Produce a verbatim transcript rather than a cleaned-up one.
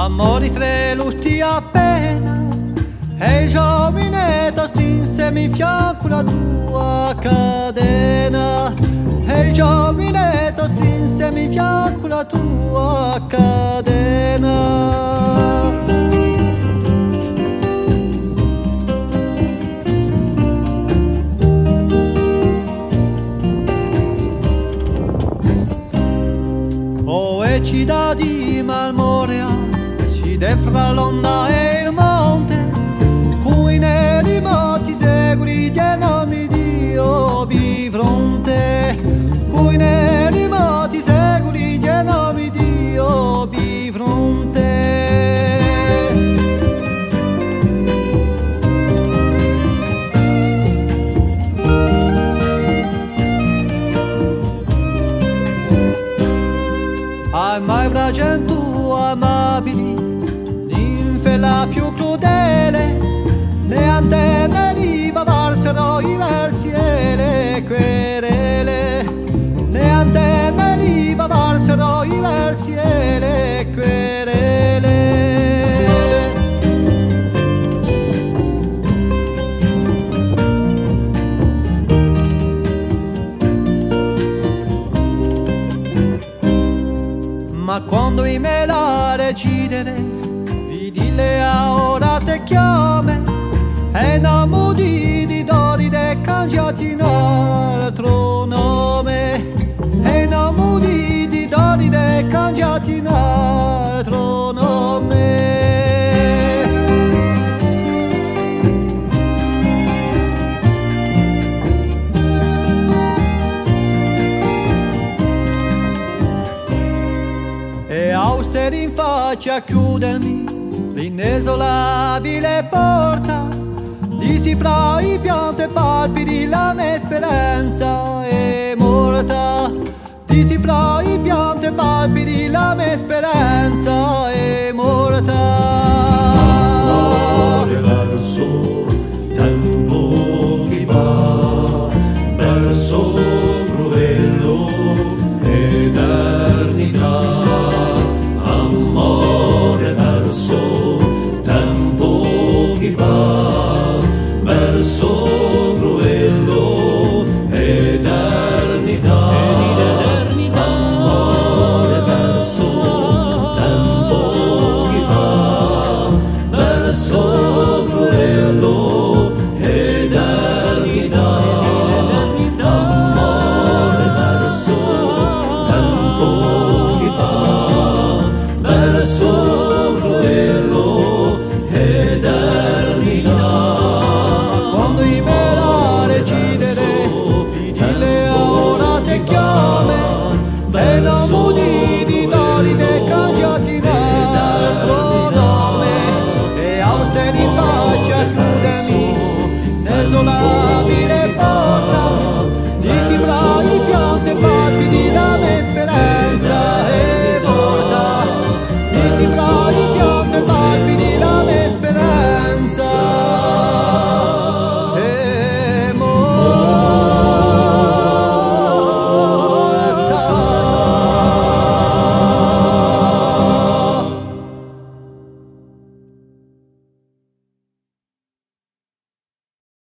Amori tre lusti appena e il giovinetto stinsemi in fianco la tua cadena, e il giovinetto stinsemi in fianco la tua cadena. Oh, e ci dà di malmorea si de fra l'onda e il monte, cui neri moti seguri di nomi Dio bifronte, cui neri moti seguri di nomi Dio bifronte. Ai mai fragenti amabili, ninfe la più crudele, neante veniva varsero i versi e le querele, neante veniva varsero i versi e le querele. Ma quando i me la recidere, vidi le ora te chiame, e non mudi di doride cangiati in altro nome, e non mudi di doride cangiati in altro nome. E austeri in faccia a chiudermi l'inesolabile porta, disi fra i pianti e palpiti la mia speranza è morta, disi fra i pianti e palpiti la mia speranza è morta.